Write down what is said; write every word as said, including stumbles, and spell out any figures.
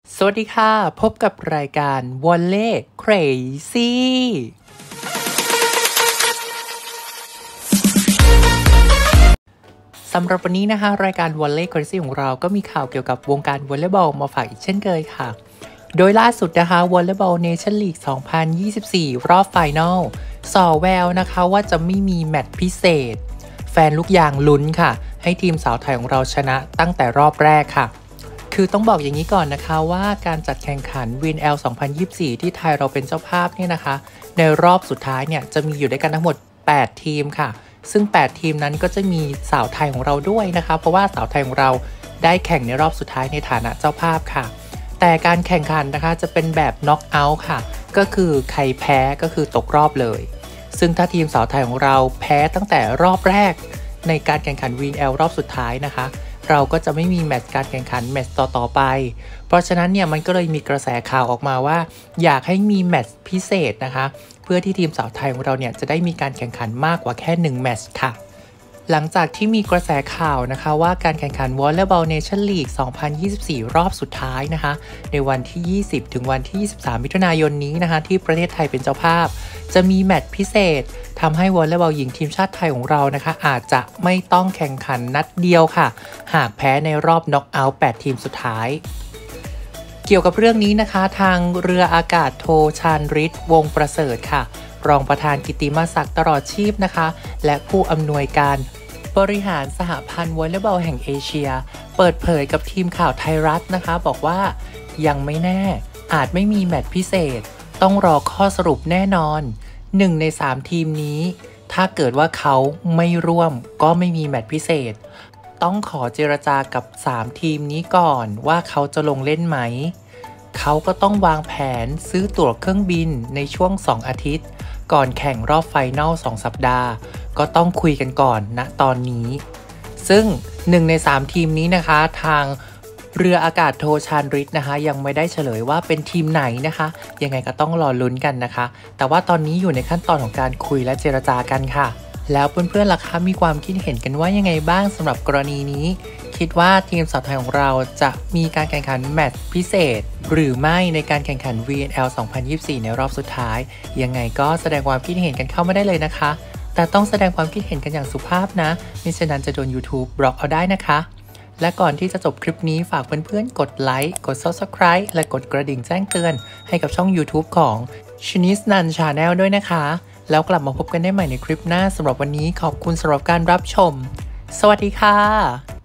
สวัสดีค่ะพบกับรายการ Volley Crazy สำหรับวันนี้นะคะรายการ Volley Crazy ของเราก็มีข่าวเกี่ยวกับวงการวอลเลย์บอลมาฝากอีกเช่นเคยค่ะโดยล่าสุดนะคะ Volleyball Nation League สองพันยี่สิบสี่ รอบไฟนอลส่อแววนะคะว่าจะไม่มีแมตช์พิเศษแฟนลูกยางลุ้นค่ะให้ทีมสาวไทยของเราชนะตั้งแต่รอบแรกค่ะคือต้องบอกอย่างนี้ก่อนนะคะว่าการจัดแข่งขัน วี เอ็น แอล สองพันยี่สิบสี่ ที่ไทยเราเป็นเจ้าภาพเนี่ยนะคะในรอบสุดท้ายเนี่ยจะมีอยู่ด้วยกันทั้งหมดแปดทีมค่ะซึ่งแปดทีมนั้นก็จะมีสาวไทยของเราด้วยนะคะเพราะว่าสาวไทยของเราได้แข่งในรอบสุดท้ายในฐานะเจ้าภาพค่ะแต่การแข่งขันนะคะจะเป็นแบบน็อกเอาท์ค่ะก็คือใครแพ้ก็คือตกรอบเลยซึ่งถ้าทีมสาวไทยของเราแพ้ตั้งแต่รอบแรกในการแข่งขัน วี เอ็น แอล รอบสุดท้ายนะคะเราก็จะไม่มีแมตช์การแข่งขันแมตช์ต่อๆไปเพราะฉะนั้นเนี่ยมันก็เลยมีกระแสข่าวออกมาว่าอยากให้มีแมตช์พิเศษนะคะเพื่อที่ทีมสาวไทยของเราเนี่ยจะได้มีการแข่งขันมากกว่าแค่หนึ่งแมตช์ค่ะหลังจากที่มีกระแสข่าวนะคะว่าการแข่งขัน Volleyball Nation League สองพันยี่สิบสี่ รอบสุดท้ายนะคะในวันที่ยี่สิบถึงวันที่ยี่สิบสามมิถุนายนนี้นะคะที่ประเทศไทยเป็นเจ้าภาพจะมีแมตช์พิเศษทำให้วอลเลย์บอลหญิงทีมชาติไทยของเรานะคะอาจจะไม่ต้องแข่งขันนัดเดียวค่ะหากแพ้ในรอบน็อกเอาท์แปดทีมสุดท้ายเกี่ยวกับเรื่องนี้นะคะทางเรืออากาศโทชาญฤทธิ์วงประเสริฐค่ะรองประธานกิตติมศักดิ์ตลอดชีพนะคะและผู้อำนวยการบริหารสหพันธ์วอลเลย์บอลแห่งเอเชียเปิดเผยกับทีมข่าวไทยรัฐนะคะบอกว่ายังไม่แน่อาจไม่มีแมตช์พิเศษต้องรอข้อสรุปแน่นอนหนึ่งในสามทีมนี้ถ้าเกิดว่าเขาไม่ร่วมก็ไม่มีแมตช์พิเศษต้องขอเจรจากับสามทีมนี้ก่อนว่าเขาจะลงเล่นไหมเขาก็ต้องวางแผนซื้อตั๋วเครื่องบินในช่วงสองอาทิตย์ก่อนแข่งรอบไฟนอลสองสัปดาห์ก็ต้องคุยกันก่อนณตอนนี้ซึ่งหนึ่งในสามทีมนี้นะคะทางเรืออากาศโทชาญฤทธิ์นะคะยังไม่ได้เฉลยว่าเป็นทีมไหนนะคะยังไงก็ต้องรอลุ้นกันนะคะแต่ว่าตอนนี้อยู่ในขั้นตอนของการคุยและเจรจากันค่ะแล้วเพื่อนๆล่ะคะมีความคิดเห็นกันว่ายังไงบ้างสำหรับกรณีนี้คิดว่าทีมสาวไทยของเราจะมีการแข่งขันแมตช์พิเศษหรือไม่ในการแข่งขัน วี เอ็น แอล สองพันยี่สิบสี่ ในรอบสุดท้ายยังไงก็แสดงความคิดเห็นกันเข้ามาได้เลยนะคะแต่ต้องแสดงความคิดเห็นกันอย่างสุภาพนะมิฉะนั้นจะโดน YouTube บล็อกเอาได้นะคะและก่อนที่จะจบคลิปนี้ฝากเพื่อนๆกดไลค์กด Subscribe และกดกระดิ่งแจ้งเตือนให้กับช่อง YouTube ของ Shinice Nan Channel ด้วยนะคะแล้วกลับมาพบกันได้ใหม่ในคลิปหน้าสำหรับวันนี้ขอบคุณสำหรับการรับชมสวัสดีค่ะ